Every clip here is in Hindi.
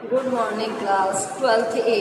Good morning class 12th A.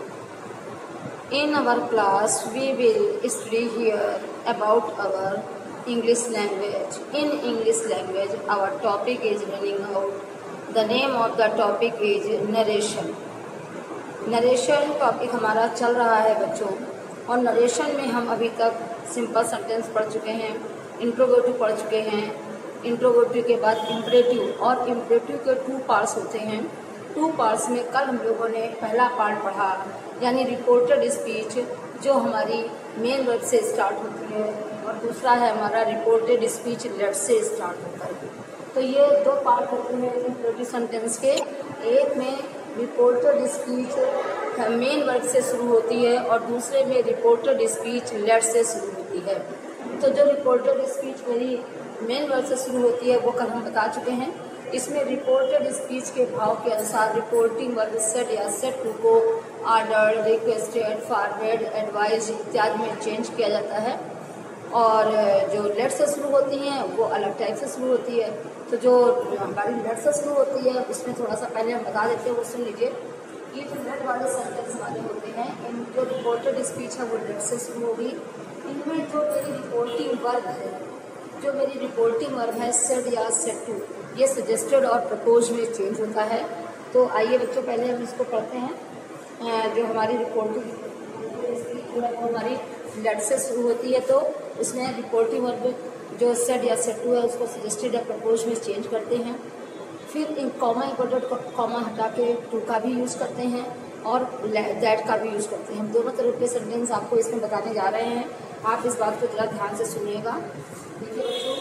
In our class we will study here about our English language. In English language our topic is running out. The name of the topic is narration. Narration topic हमारा चल रहा है बच्चों, और नरेशन में हम अभी तक सिंपल सेंटेंस पढ़ चुके हैं, इंट्रोगेटिव पढ़ चुके हैं, इंट्रोगेटिव के बाद इम्परेटिव, और इम्परेटिव के 2 पार्ट्स होते हैं। 2 पार्ट्स में कल हम लोगों ने पहला पार्ट पढ़ा, यानी रिपोर्टेड स्पीच जो हमारी मेन वर्ब से स्टार्ट होती है, और दूसरा है हमारा रिपोर्टेड स्पीच लेट से स्टार्ट होता है। तो ये 2 पार्ट होते हैं इम्परेटिव सेंटेंस के। एक में रिपोर्टेड स्पीच मेन वर्ब से शुरू होती है, और दूसरे में रिपोर्टेड स्पीच लेट से शुरू होती है। तो जो रिपोर्टेड स्पीच मेरी मेन वर्ब से शुरू होती है वो कल हम बता चुके हैं। इसमें रिपोर्टेड स्पीच के भाव के अनुसार रिपोर्टिंग वर्ब सेड या सेड टू को ऑर्डर, रिक्वेस्टेड, फॉरवर्ड, एडवाइज इत्यादि में चेंज किया जाता है, और जो लेट से शुरू होती हैं वो अलग टाइप से शुरू होती है। तो जो हमारी लेट से शुरू होती है उसमें थोड़ा सा पहले हम बता देते हैं, वो सुन लीजिए। ये जो लेट वाले सेंटेंस वाले होते हैं, इन जो रिपोर्टेड स्पीच है वो लेट से शुरू होगी। इनमें जो मेरी रिपोर्टिंग वर्ब है, जो मेरी रिपोर्टिंग वर्ब है सेड या सेड टू, ये सजेस्टेड और प्रपोज में चेंज होता है। तो आइए बच्चों पहले हम इसको पढ़ते हैं। जो हमारी रिपोर्टिंग स्पीच है वो हमारी लेट से शुरू होती है, तो उसमें रिपोर्टिंग वर्ब जो सेड या सेड टू है उसको सजेस्टेड या प्रपोज में चेंज करते हैं। फिर इन कॉमा इम्पोर्टेंट कॉमा हटा के टू का भी यूज़ करते हैं, और दैट का भी यूज़ करते हैं। हम दोनों तरह के सेंटेंस आपको इसमें बताने जा रहे हैं, आप इस बात को जरा ध्यान से सुनिएगा। देखिए बच्चों,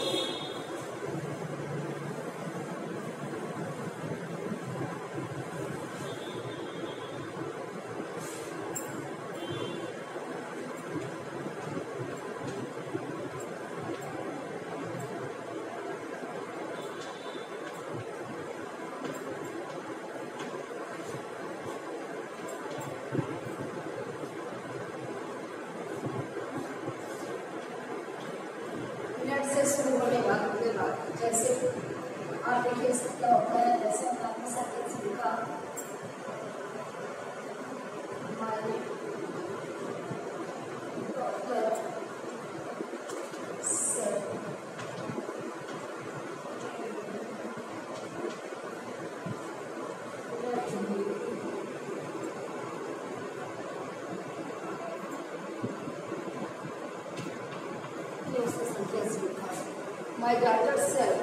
शुरू होने के बाद जैसे आप देखिए इसका क्या होता है। जैसे हमने आपके सेंटेंस लिखा, हमारे doctor said My daughter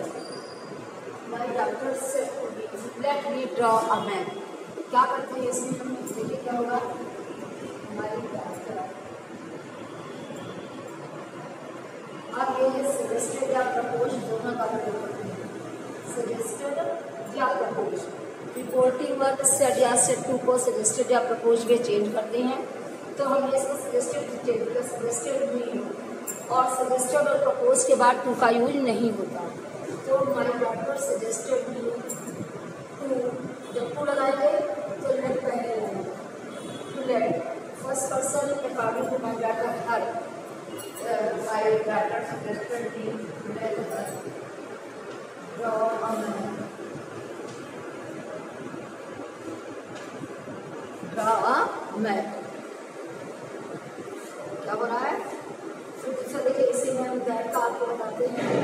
said to me, let me draw a man. क्या करते हैं इसमें हम, देखिए क्या होगा। हमारी डॉक्टर अब ये सजेस्टेड या प्रपोज दोनों का प्रयोग करते हैं। सजेस्टेड या प्रपोज, रिपोर्टिंग वर्ब सेड या सेड टू को सजेस्टेड या प्रपोज में चेंज करते हैं। तो हम इसको सजेस्टेड भी, और सजेस्टेड और प्रपोज के बाद टू का यूज नहीं होता। तो my doctor suggested me to, जब टू लगाएंगे तो लेट पहले लगाएंगे, to let first person according to my doctor her, my doctor suggested me let draw a man, draw a man. क्या हो रहा है? फिर देखिए इसी में हम दैट का आपको बताते हैं।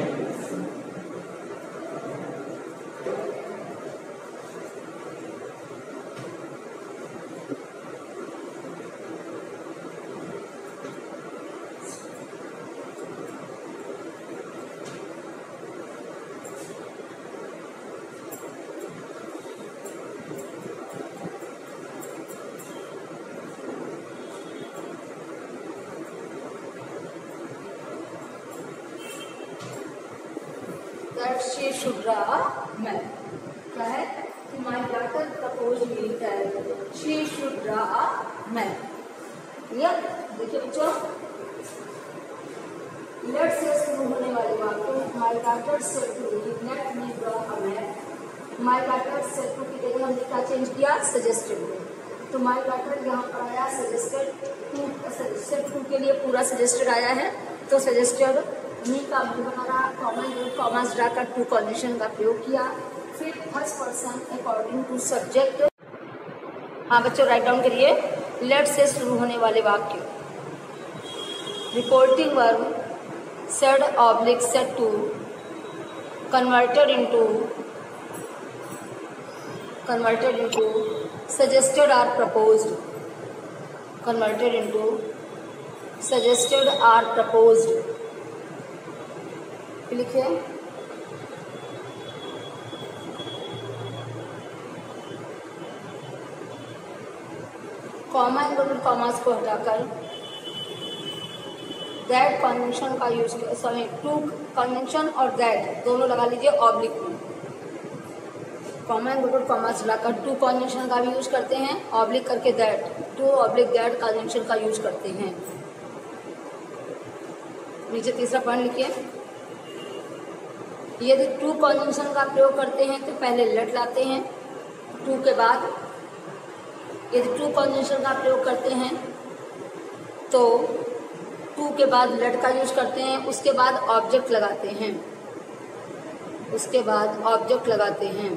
That she should draw a man. क्या है कि my daughter proposed me that she should draw a man. Clear? देखिए बच्चों, लेट से शुरू होने वाली बात को my daughter said to me, let me draw a man. My daughter said to की जगह हमने क्या चेंज किया? सजेस्टेड में। तो my daughter यहाँ पर आया सजेस्टेड टू के लिए पूरा सजेस्टेड आया है, तो सजेस्टेड मी का भी बना रहा, कॉमास डालकर टू कंडीशन का प्रयोग किया। फिर first person according to subject हाँ बच्चों, राइट डाउन करिए। लेट से शुरू होने वाले वाक्य। Reporting verb said oblique said to, converted into, suggested or proposed, converted into, suggested or proposed। लिखिए। कॉमा इन्वर्टेड कॉमास को हटाकर दैट कन्वेंशन का यूज, सॉरी टू कन्वेंशन और दैट दोनों लगा लीजिए ऑब्लिक में। कॉमा इन्वर्टेड कॉमास हटाकर टू कन्वेंशन का भी यूज करते हैं, ऑब्लिक करके that, to oblique that conjunction का यूज करते हैं। नीचे तीसरा पॉइंट लिखिए। यदि टू कन्वेंशन का प्रयोग करते हैं तो पहले लेट लाते हैं, टू के बाद। यदि टू कन्वेंशन का प्रयोग करते हैं तो टू के बाद लेट का यूज करते हैं, उसके बाद ऑब्जेक्ट लगाते हैं, उसके बाद ऑब्जेक्ट लगाते हैं।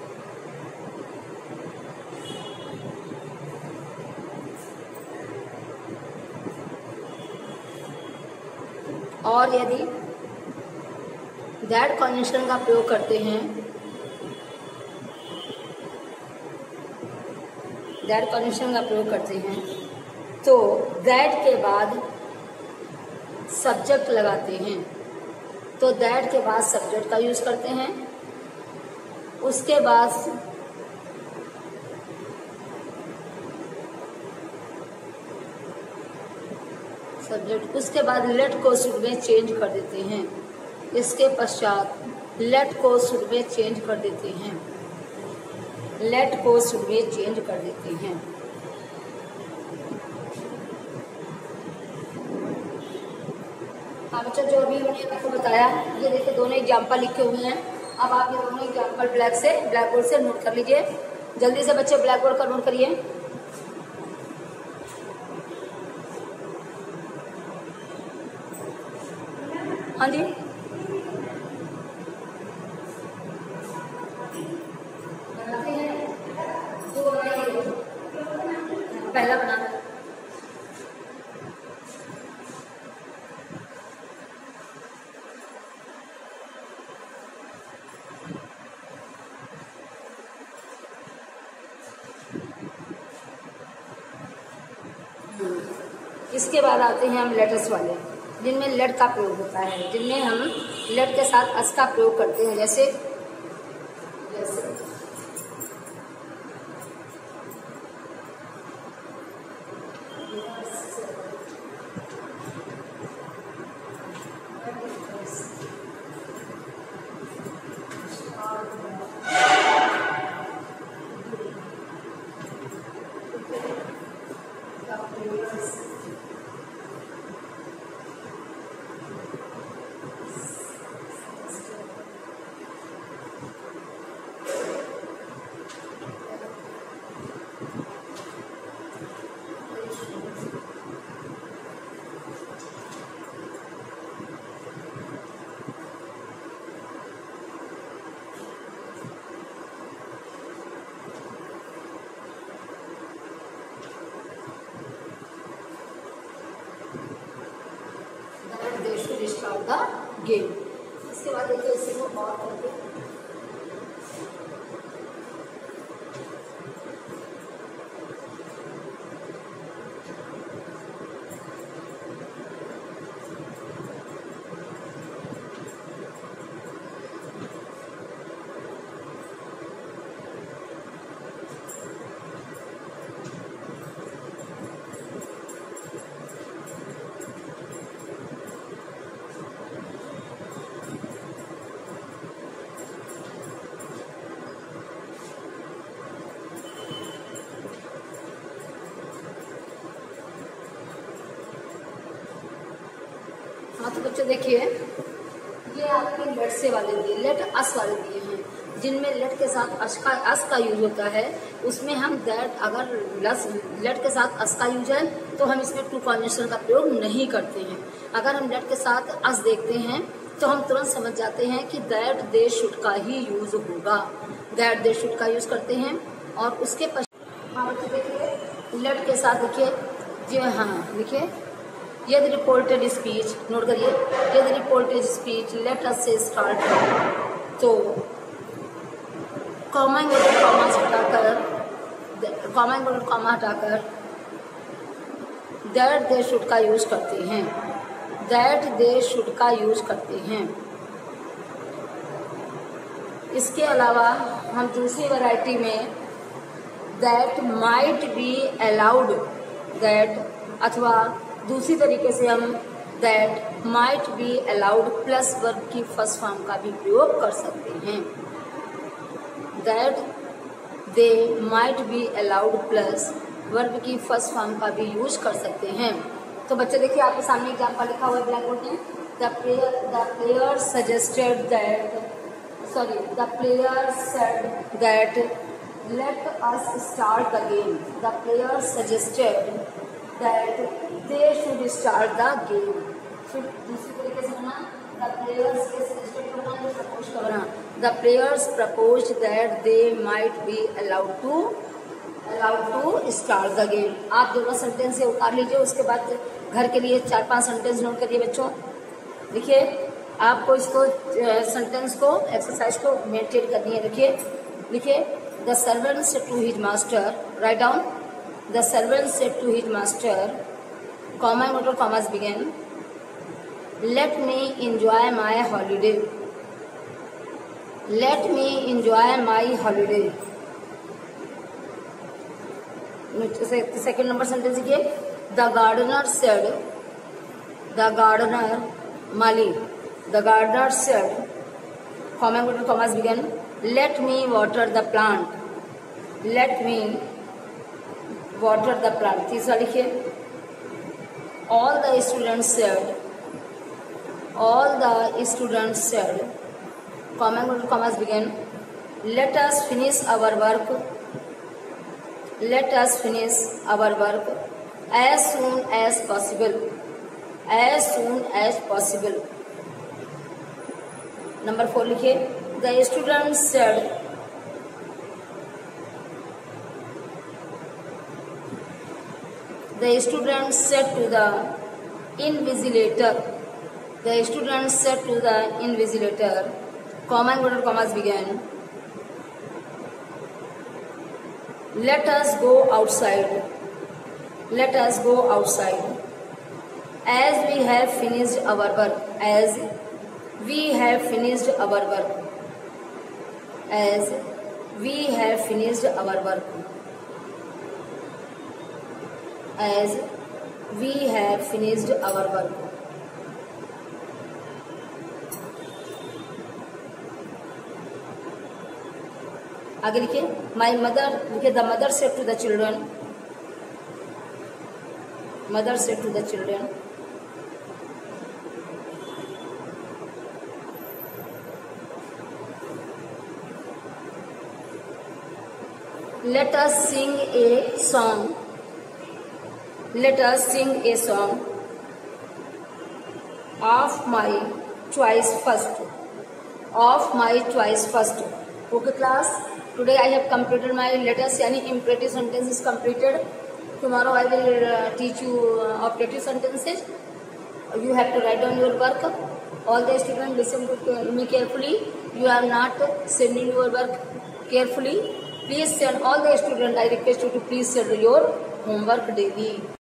और यदि दैट कन्वेंशन का प्रयोग करते हैं, दैट कन्वेंशन का प्रयोग करते हैं तो दैट के बाद सब्जेक्ट लगाते हैं, तो दैट के बाद सब्जेक्ट का यूज करते हैं, उसके बाद सब्जेक्ट, उसके बाद लेट को शुड में चेंज कर देते हैं। इसके पश्चात लेट को शुड में चेंज कर देते हैं, लेट को शुड में चेंज कर देते हैं। हाँ बच्चों, जो अभी हमने आपको बताया, ये देखिए दोनों एग्जाम्पल लिखे हुए हैं। अब आप ये दोनों एग्जाम्पल ब्लैक बोर्ड से नोट कर लीजिए। जल्दी से बच्चे ब्लैक बोर्ड का नोट करिए। हाँ जी, बनाते हैं, जो पहला बना इसके बाद आते हैं हम लेटर्स वाले, जिनमें लेट का प्रयोग होता है, जिनमें हम लेट के साथ अस का प्रयोग करते हैं। जैसे द गेम। इसके बाद देखिए इसी को और करके हाँ तो बच्चों देखिए, ये आपके लेट से वाले दिए, लेट अस वाले दिए हैं, जिनमें लेट के साथ अस का यूज होता है। उसमें हम दैट, अगर लेट के साथ अस का यूज है तो हम इसमें टू कन्वेंशन का प्रयोग नहीं करते हैं। अगर हम लेट के साथ अस देखते हैं तो हम तुरंत समझ जाते हैं कि दैट दे शुड का ही यूज होगा। दैट दे शुड का यूज करते हैं और उसके हाँ बच्चे देखिए लेट के साथ देखिए जी हाँ लिखिए यदि रिपोर्टेड स्पीच, नोट करिए, यदि रिपोर्टेड स्पीच लेट अस से स्टार्ट, तो कॉमा इन्वर्टेड कॉमा हटाकर दैट दे शुड का यूज करते हैं, दैट दे शुड का यूज करते हैं। इसके अलावा हम दूसरी वैरायटी में that might be allowed, that अथवा दूसरी तरीके से हम that might be allowed plus verb की फर्स्ट फॉर्म का भी प्रयोग कर सकते हैं। That they might be allowed plus verb की फर्स्ट फॉर्म का भी यूज कर सकते हैं। तो बच्चे देखिए आपके सामने एग्जाम्पल लिखा हुआ है ब्लैक बोर्ड में, the player suggested that, sorry the player said that let us start the game, the player suggested that they should start the game. फिर दूसरी तरीके से होना द प्लेयर्स के सजेस्टेड करना, प्रपोज करना, the players proposed that they might be allowed to start the game. आप दोनों सेंटेंस से उतार लीजिए, उसके बाद घर के लिए 4-5 सेंटेंस नोट करिए बच्चों। देखिए आपको इसको सेंटेंस को एक्सरसाइज को मेंटेन करनी है। लिखिए the servant said to his master, write down, the servant said to his master, comma inverted commas begin, let me enjoy my holiday, let me enjoy my holiday. Second number sentence लिखिए the gardener said, the gardener माली, the gardener said, comma inverted commas begin, let me water the plant, let me water the plant. तीसरा लिखिए all the students said, all the students said, comma inverted commas begin, let us finish our work, let us finish our work as soon as possible, as soon as possible। Number 4 लिखिए the student said, the student said to the invigilator, the student said to the invigilator, comma inverted commas began, let us go outside, let us go outside as we have finished our work, as we have finished our work, as we have finished our work, as we have finished our work। आगे लिखिए माई मदर, लिखिए the mother said to the children, mother said to the children, let us sing a song, let us sing a song of my choice first, of my choice first। Okay class, today I have completed my letters, यानी imperative sentence is completed. Tomorrow I will teach you operative sentences. You have to write down your work. All the students listen to me carefully. You are not sending your work carefully. Please send, all the students I request you to please send your homework daily.